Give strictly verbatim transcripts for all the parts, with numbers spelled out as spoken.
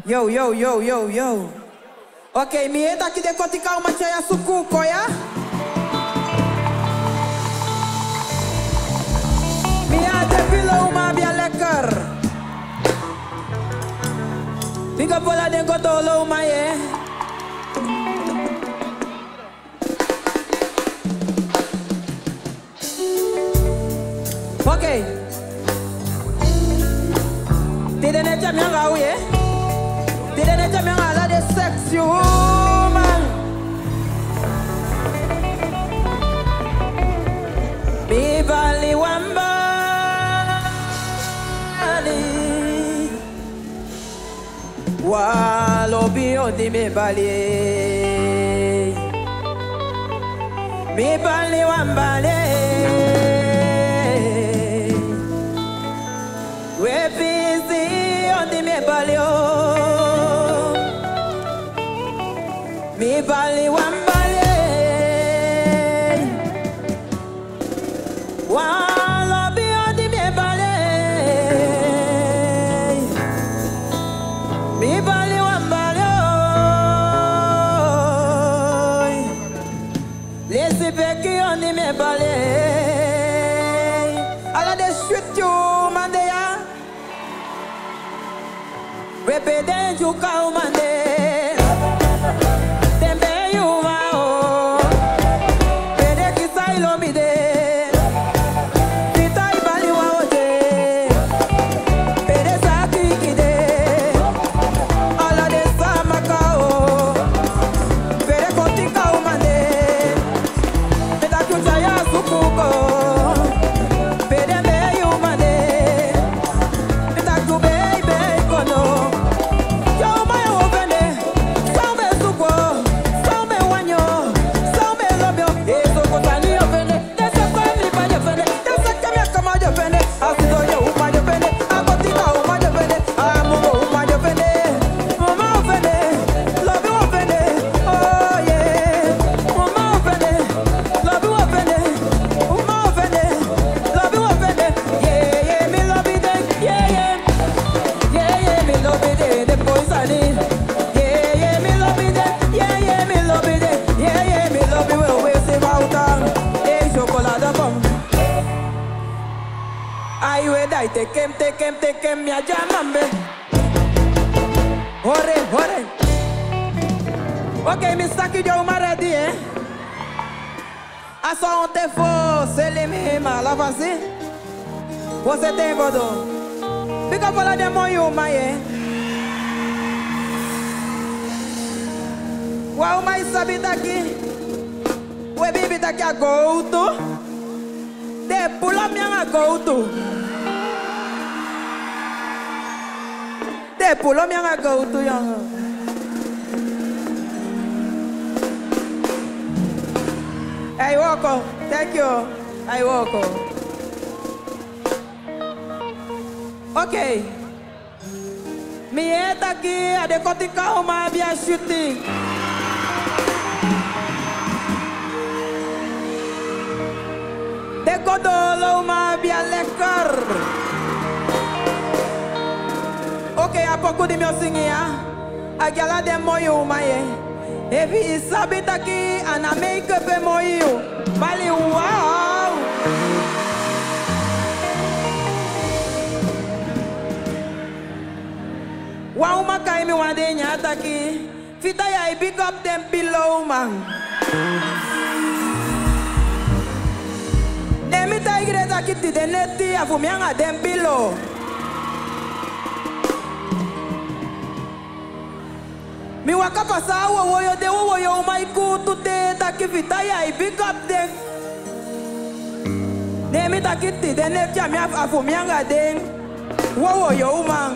Yo, yo, yo, yo, yo. Ok, mi eta aqui de kotika uma chaya sukuko, ya? Mi ate pilo uma bia lekker. Big up all den kotolo uma, yeah. Ok. Tide ne jam yang au, yeah? Tide ne jam yang ala de sexy woman. Mi bali wambali. Walo bio di mi bali. Mi bali wambali. We busy on the me balio. Me bali wan bali. Wan lobby on the me bali. Me bali wan bali. Laissez Becky on the me bali. Ala de shoot you man de ya. Repede you kau mande. Tekem, tekem, tekem, mi ajamambe. Hore, hore. Ok, mi saki de uma ready, hein? A só ontem fosse ele mesmo, lá você. Você tem vodo. Fica falando de manhã, mãe. Uau, mas sabe daqui? O bibi daqui a gouto. De pula minha gouto. De pulo mi anga go to yang. Hey Woko, thank you. Hey Woko. Okay. Mi eta aqui a de kotika uma bia shooting. De kodolo uma bia lekker. Ok, a pouco de meu sinha, a gala de moio, maie. Evi sabe daqui, a na make-up é moio. Vale, uau! Uau, uma cai me wadenha daqui. Fita aí, big up them below, man. Nemita igreja aqui te deneti, a fumianga them below. Mi waka pasa wo wo yo de wo wo yo mai ku tu te ta ki vita ya I big up den. Ne mi ta ki ti de ne cha mi afu mi anga den. Wo wo yo man.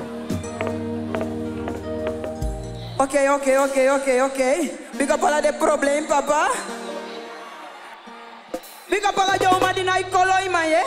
Okay, okay, okay, okay, okay. Big up ala de problem papa. Big up ala yo ma di na ikolo ima ye.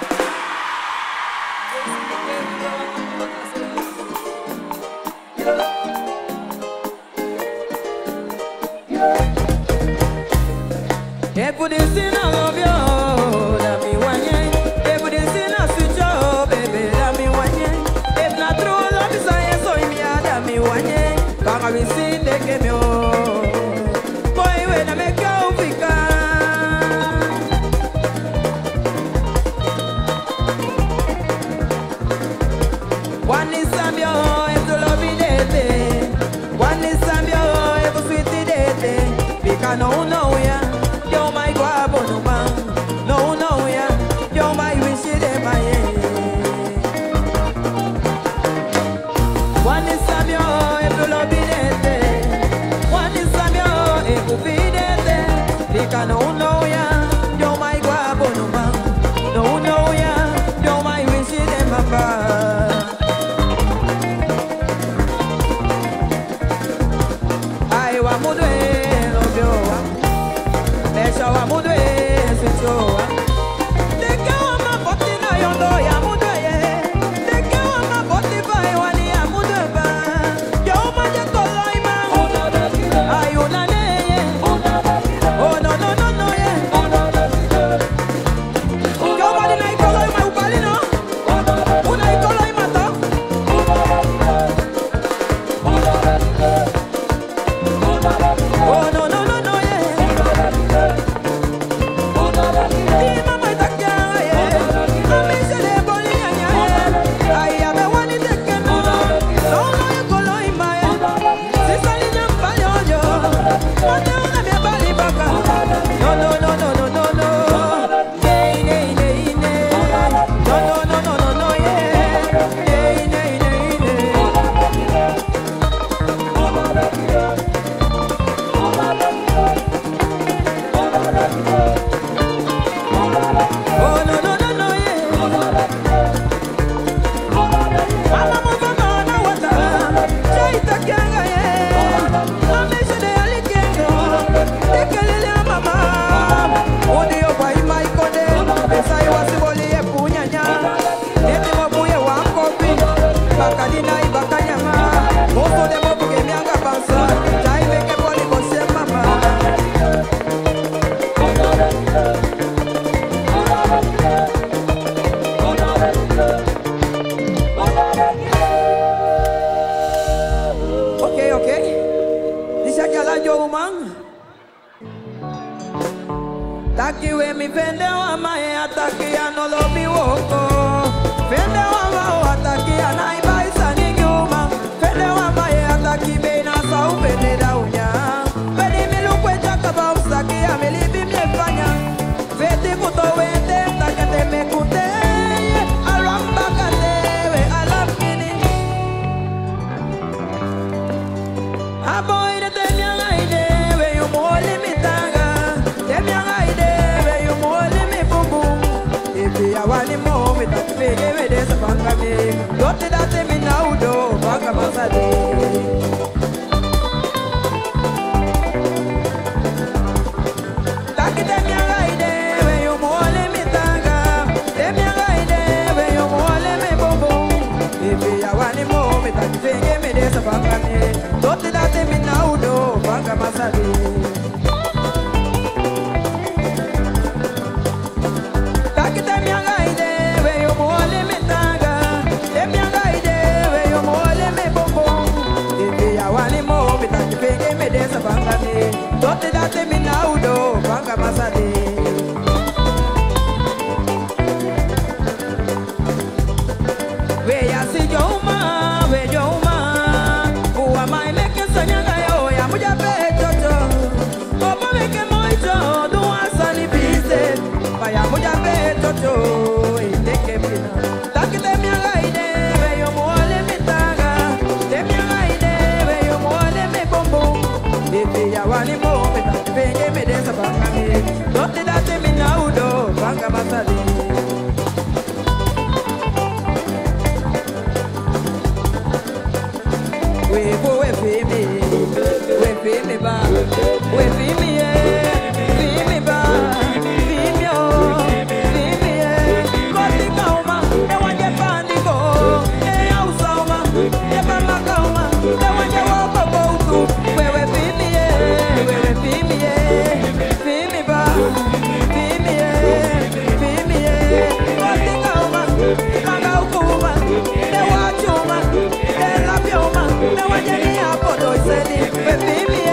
E por isso não love you, da mi wanye. E por isso não switch up, baby, da mi wanye. If not true love, so I so me da mi mi wanye, kanga visite que meu. Boy, when I make you ficar. One is Samio, and to love it. One is Samio, and to sweet it. Because no, no, yeah, you're my guapo, no man. No, no, yeah, you're my wish in my head. One is Samio, and to love it. One is Samio, and to feed it. Because no, no, yeah, you're my guapo, no man. No, no, yeah, you're my wish in my head. Wa mudwe no biowa Nesha wa mudwe sichowa Deke wa maboti na yondo ya mudwe Deke wa maboti ba wani ya mudwe ba Yo maje koloi ma Ayuna neye Oh no no no no ye Yo madi na ikoloi ma upali no Una ikoloi ma to Oh no no no no yeah. Di mama takia yeah. Mami se le boli yeah. Ay abe wani teke no. No no yo kolo ima yeah. Si sali nyamba yo yo. Mate una mi bali baka. No no no no no no no. Hey hey hey hey. No no no no no no yeah. Hey hey hey hey. Oh no no no no yeah. Mama mama mama wata. Chaita kyanga yeah. Amisha de alikengo. Tekelele mama. Odi yo kwa ima ikode. Pesa yo wasiboli ye punyanya. Eti mobuye wankopi. Bakadina ibakanyama. Oso de mobuge mianga bansa. Chai meke poli kose mama. Okay, okay. Dice que la yo man. Taki we mi vende wa mae ataki ya no lo mi woko. Vende wa wa ataki ya na ibaisa ni nyuma. Vende wa mae ataki be na sa upende da unya. Beli mi lukwe jaka ba usaki ya mi libi mi fanya. Vete kuto wete takete me kute. Aramba kate we alapini. Aboy de temia ide we yu mole mi tanga. Temia ide we yu mole mi bubu. Ifi awani mo mi takpege we de sabanga mi. Dote date mi naudo banga masade. Taki temia ide we yu mole mi tanga. Temia ide we yu mole mi bubu. Ifi awani mo mi takpege me de sabanga mi. Dote date mi naudo banga masade. Taki temia ide we yu mole mi tanga. Temia ide we yu mole mi bubu. Ifi awani mo mi takpege me de sabanga mi. Dote date mi naudo banga masade. We ya si joma, we joma. Uwa mai meke sanyanga yo ya muja pe chocho. Opa meke moito, duwa sani bise. Baya muja pe chocho, iteke pina. Taki temia ide, we yo muole mitanga. Temia ide, we yo muole me bombo. Ifi ya wani mo, me taki penge me desa banga me. Dote date mi naudo, banga masali. We go we feel me, we feel me ba, we feel me yeah, feel me ba, feel me oh, feel me yeah. Koti kauma, e wanje pandi go, e ausauma, e bama kauma, e wanje wako botu. We we feel me yeah, we we feel me yeah, feel me ba, feel me yeah, feel me yeah. Koti kauma, manga ukuma, e wachuma, e labioma. Não é minha por dois ele baby me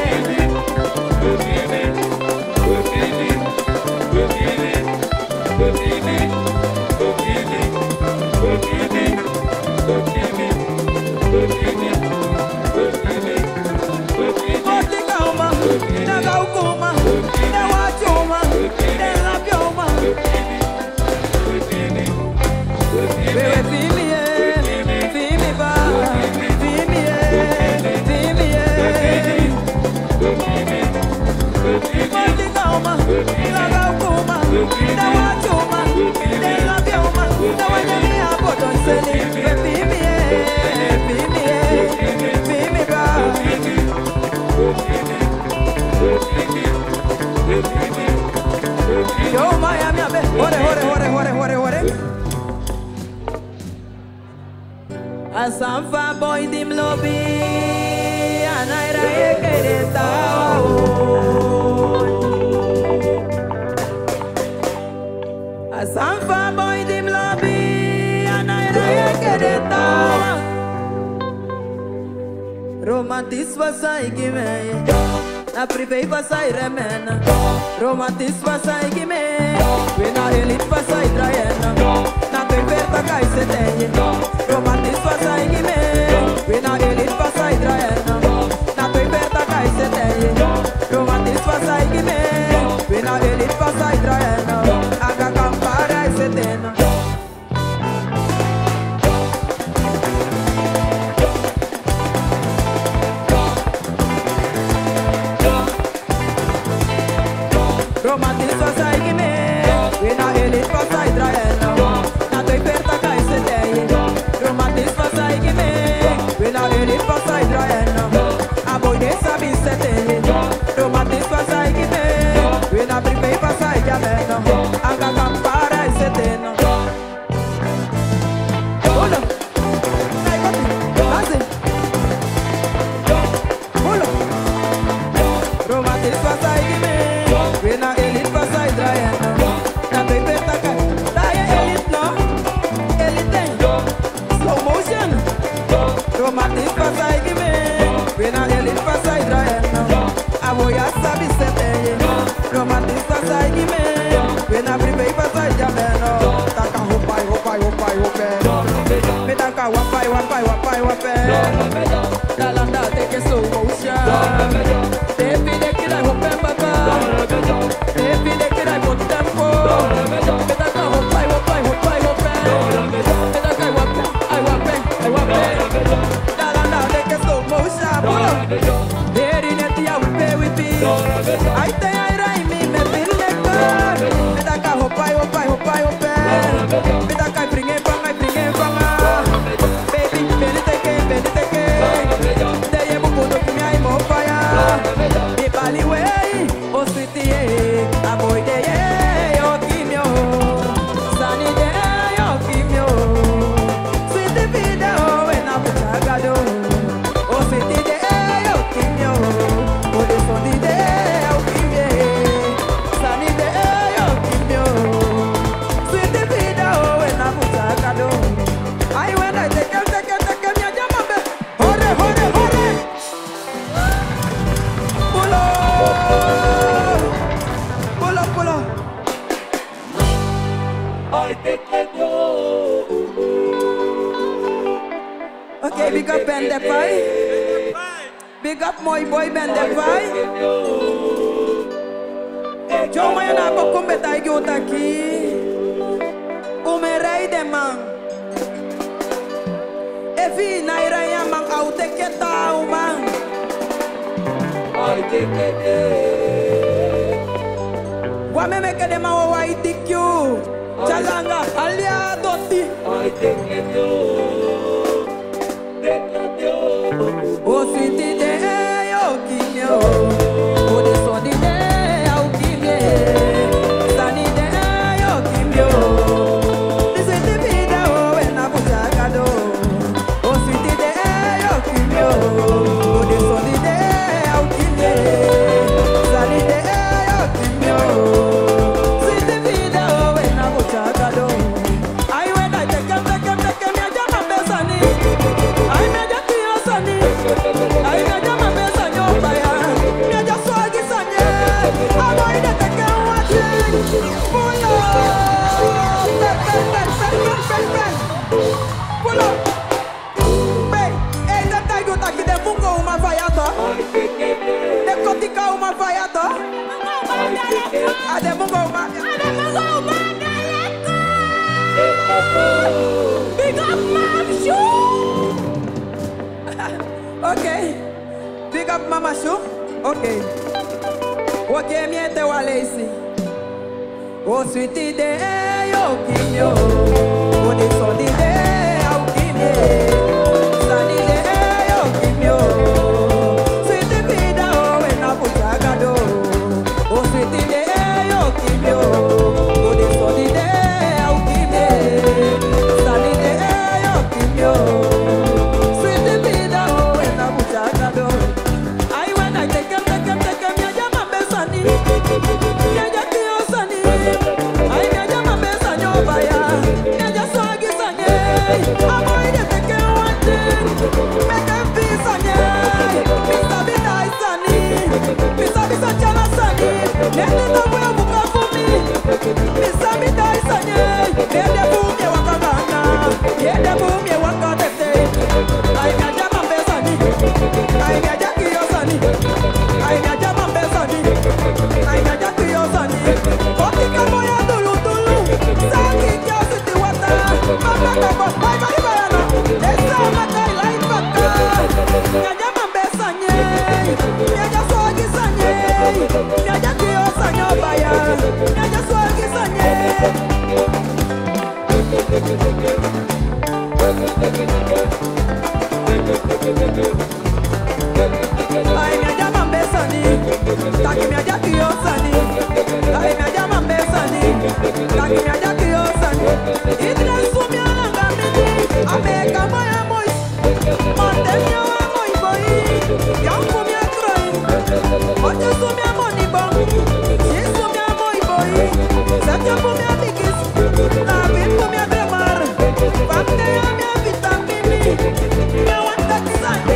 Yo Miami abe, hore hore hore hore hore hore. Asanfa boy dim lobby, anaira ekereta o. Asanfa boy dim lobby, anaira ekereta. Romantismo sai que vem. Na privei passai remena, romantismo passai que me, we na elite passai traiena, na perfeita cai se tem, romantismo passai que me, we na elite passai traiena, na perfeita cai se tem, romantismo passai que me, we na elite passai traiena, aga campara e se tem. Romantismo sai que me, we na elite passai traiena, na tua perta cai se tem. Romantismo sai que me, we na elite passai traiena, a boi nem sabe se tem. Romantismo sai que me, we na privei passai jamena, a campara e se tem. Olha, sai bate, assim. Olha, romantismo sai que me. We na elite passai traiena, na baby taka, daia elite no, elite tem, slow motion, romantismo passai que me, we na elite passai traiena, a boia sabe se tem, romantismo passai que me, we na privei passai jameno, taka hopai hopai hopai hopai, me taka wapai wapai wapai wapai, dalanda take slow motion, baby de que dai hopai papa. I think I rhyme me, me feel like God. Me da ka hopai hopai hopai hopai. Me da ka bring it bang, I bring it bang. Baby, beni teke, beni teke. Deye buku do kimi ai mo fire. Me bali way, o sweetie, a boy deye, o kimyo, sunny day, o kimyo. Sweetie vida o ena butagado, o sweetie day, o kimyo. O de son di day. Okay, big up Ben Defy. Big up my boy Ben Defy. Joe maya na po kumbetay gyuta ki. Umeray de man. Evi na iraya mang aute ke tao man. Wa me me ke de ma wa itikyu. Chalanga alia doti. O sweetie day, o kimyo. O de son di day, o kimye. Sunny day, o kimyo. This is the video when I put a cado. O sweetie day, o kimyo. O de son di day, o kimye. Sunny day, o kimyo. This is the video when I put a cado. I when I take him, take him, take him, I jump up. Ai, me llama besa yo vaya. Me ya soy guisañe. Amo y de te que un guachín. Pulo. Ven, ven, ven, ven, ven, ven. Pulo. Ven, ei, de taigo taki de mungo uma vaiato. De kotika uma vaiato. A de mungo uma. A de mungo uma. Big up Mama Shoe. Okay. Big up Mama Shoe. Okay. Okay, me te walesi. O sweetie de yo kimyo. O de sodi de au kimye. Sani de yo kimyo. Sweetie vida o ena puchagado. O sweetie de yo kimyo. O de sodi de au kimye. Sani de yo kimyo. Sweetie vida o ena puchagado. Ay, when I take him, take him, take him, ya llama besani. Ya ya tío sani. Ay, ya llama besani, oh vaya. Ya ya soy guisañe. Amo y de te que one thing. Make him feel sani. Misa vida y sani. Misa bisa chala sani. Nende na we buka fumi. Misa vida y sani. Nende bumi wakagana. Nende bumi wakadete. Ay, ya llama besani. Ay, ya ya tío sani. Ay, ya llama besani. Ay, ya ya tío sani. Kotika moya dulu dulu. Saki kyo siti wata. Mama koko. Ay, mari bayana. Esa matai lai baka. Ya llama besani. Ya ya soy guisañe. Ya ya tío sani baya. Ya ya soy guisañe. Ay, me llaman besani. Taki me allá tío sani. Ay, me llaman besani. Taki me allá tío sani. Y tras su mi alanga mini. Ameka moya moi. Montemia wa moi boy. Yanku mi akroi. Oje su mi amoni bon. Si su mi amoi boy. Satya pu mi amigis. Na vin pu mi agremar. Famte ya mi vitamini. Me wanta kisani.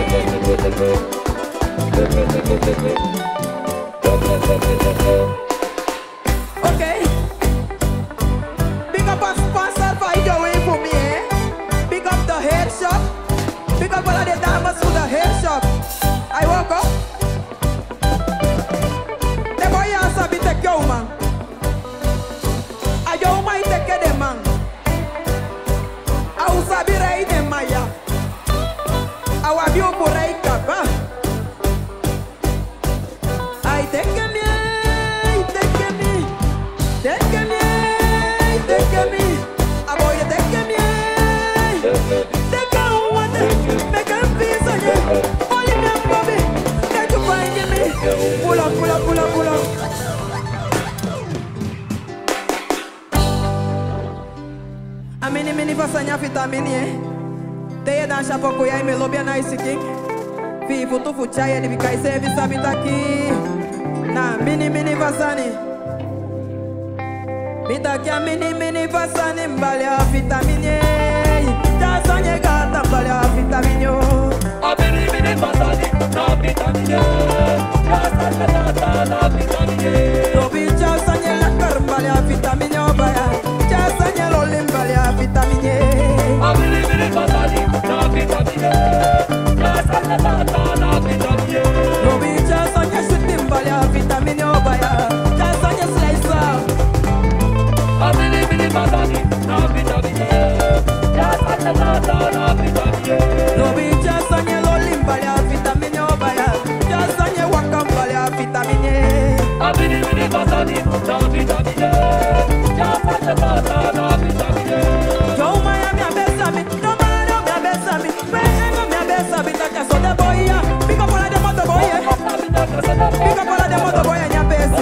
Okay. Big up a sponsor for your way for me, eh? Big up the head shop. Big up all of the damas for the head shop. I woke up. The boy has a bit of yo, man. I don't mind take the man. I was a bit right in my ya. I was you for right up, huh? I take me, take me, take me, take me. A boy, take me, take one, make a piece of you. Only me and Bobby, get to find me. Pull up, pull up, pull up, pull up. A mini mini fasanya vitamini, eh? Te dan chapa kuya me lobby na isiki. Fi futu fuchaya di bikai service abitaki. Na mini mini fasani. Bitaki a mini mini fasani mbali a vitamini. Jasanye gata mbali a vitamini. A mini mini fasani na vitamini. Jasanye gata na vitamini. Lobi jasanye lakar mbali a vitamini baya. Jasanye loli mbali a vitamini. A mini mini fasani na vitamini. Jasanye gata na vitamini. Lobi jasanye sweet mbali a vitamini baya. Jasanye slicer. A mini mini fasani na vitamini. Jasanye gata na vitamini. Lobi jasanye loli mbali a vitamini baya. Jasanye waka mbali a vitamini. A mini mini fasani na vitamini. Jasanye gata na vitamini. Yo maya mi abesami, no maya mi abesami. Venga mi abesami, taka so de boya. Pick up all of the motor boy. Pick up all of the motor boy and your besi.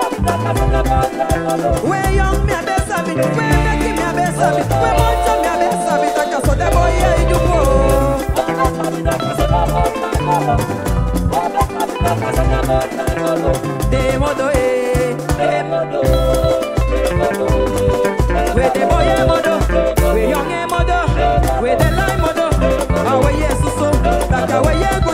We young mi abesami, we make mi abesami, we moncha mi abesami, taka so de boya ijuko. De modo eh, de modo, we de boy e modo, we young e modo, we de line modo. Awe yesu so, taka we ye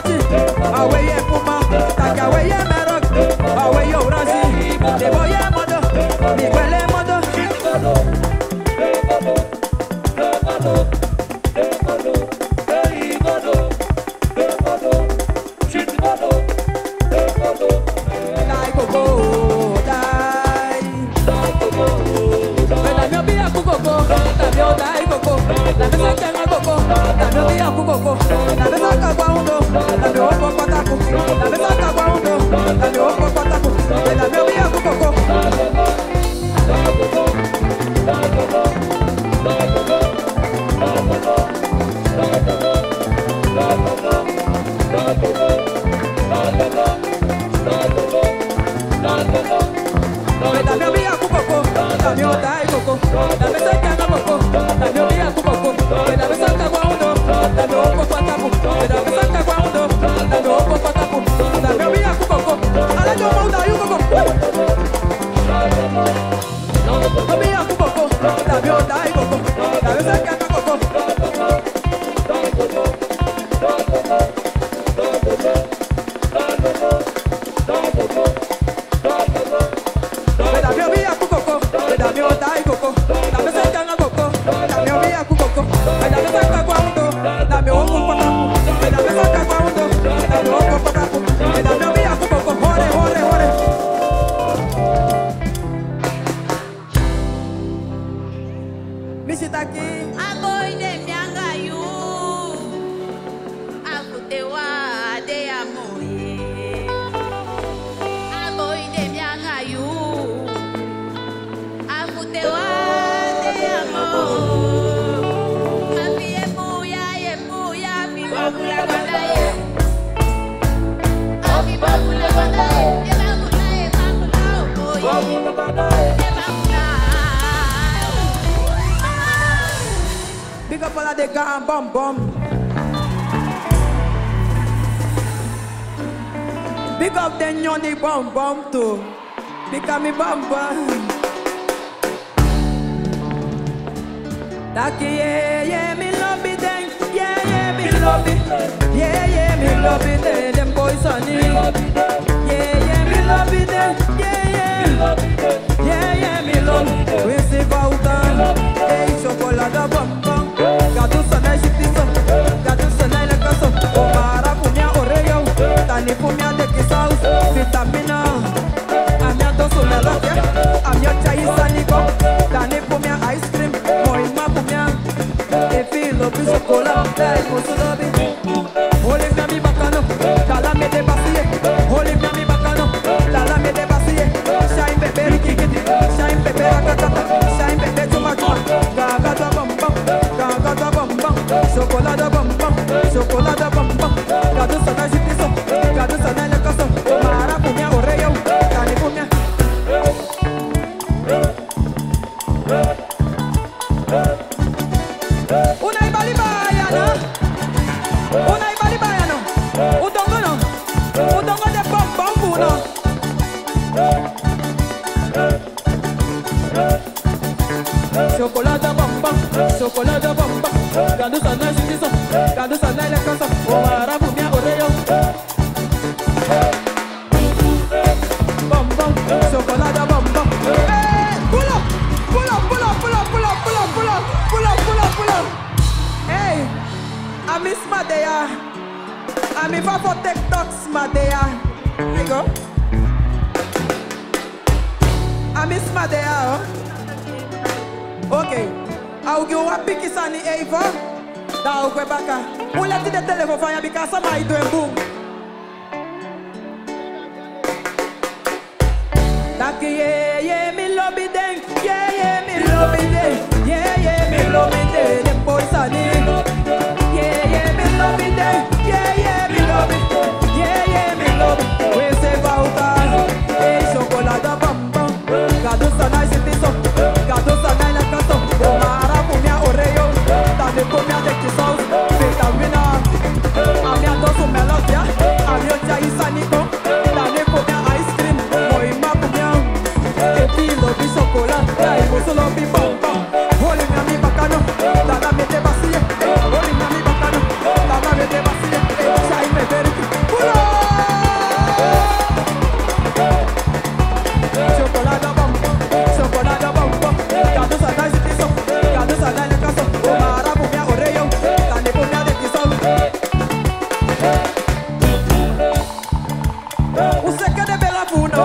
de gan bom bom. Big up the nyoni bom bom too. Become me bom bom. Daki yeah yeah me love it then. Yeah yeah me love it. Yeah yeah me love it then. Them boys on it. Yeah yeah me love it then. Yeah yeah. Yeah yeah me love it. We see Valtan. Hey chocolate bom bom. Gado sana jiptiso. Gado sana lekaso. Omara pumia oreo. Tani pumia de kisaus. Vitamina. Amia dosu melodia. Amia chai saniko. Tani pumia ice cream. Moima pumia. Efi lobi chocolate. Hey mosu lobi. Holy mi bacano. Dala me de basie. Holy mi bacano. Dala me de basie. Shine bebe rikikiti. Shine bebe rakatata. Shine bebe chuma chuma. Gaga da bom bom. Gaga da bom bom. Chocolate bom bom. Chocolate bom bom. Gado sana jitiso. Gado sana lekaso. Mara pumia oreo. Tani pumia. Una ibali baiana. Una ibali baiano. Udongo no. Udongo de bom bom puno. Chocolate bom bom. Chocolate bom bom. Gado sana jitiso. Gado sana lekaso. Mara pumia oreo. Bom bom. Chocolate bom bom. Hey, pull up. Pull up, pull up, pull up, pull up, pull up, pull up, pull up, pull up, pull up. Hey, I miss Madea. I miss for TikToks, Madea. Here you go. I miss Madea. Okay. I'll give a picky sunny Eva. Now go back. Who let the telephone fire because somebody doing boom. Taki yeah yeah me love it then. Yeah yeah me love it then. Yeah yeah me love it then. Them boys on it. Yeah yeah me love it then. Yeah yeah me love it. Yeah yeah me love it. We say Valtan. Hey chocolate bom bom. Gado sana jitiso. Gado sana lekaso. Omara pumia oreo. Tani pumia de kisaus. Vitamina. Amia dosu melodia. Amia chai saniko. Tani pumia ice cream. Moima pumia. Efi lobi chocolate. Hey mosu lobi bom bom. Holy mi ami bacano. Dala me de basie. Holy mi ami bacano. Dala me de basie. Chai me beriki. Puro. Chocolate bom bom. Chocolate bom bom. Gado sana jitiso. Gado sana lekaso. Omara pumia oreo. Tani pumia de kisau. Você quer de bela puno?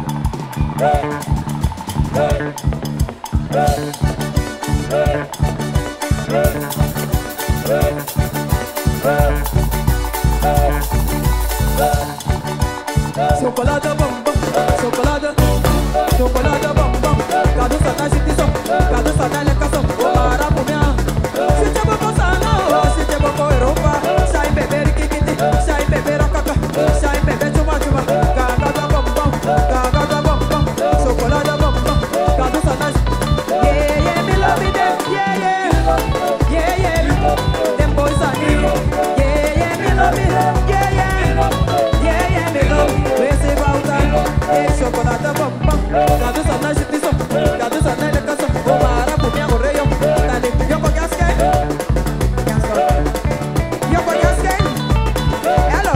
Chocolate bom bom. Chocolate. Chocolate bom bom. Gado sana jitiso. Gado sana lekaso. Omara pumia. Se te boco sana, se te boco Europa. Sai bebe rikikiti. Sai bebe rakaka. Sai bebe chuma chuma. Gaga da bom bom. Gaga da bom bom. Chocolate bom bom. Gado sana. Yeah yeah me love it then. Yeah yeah. Yeah yeah. Them boys on it. Yeah yeah me love it. Yeah yeah. Yeah yeah me love. We say Valtan. Hey chocolate bom bom. Gado sana jitiso. Gado sana lekaso. Omara pumia oreo. Tani yoko gaske. Gaske. Yoko gaske. Hello.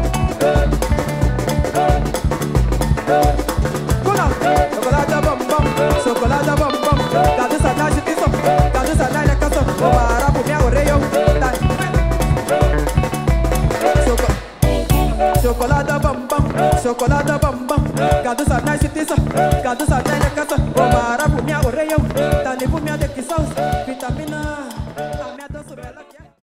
Pull up. Chocolate bom bom. Chocolate bom bom. Gado sana jitiso. Gado sana lekaso. Omara pumia oreo. Tani. Choco. Chocolate bom bom. Chocolate bom bom. Gado sana jitiso. Gado sana lekaso. Omara pumia oreo.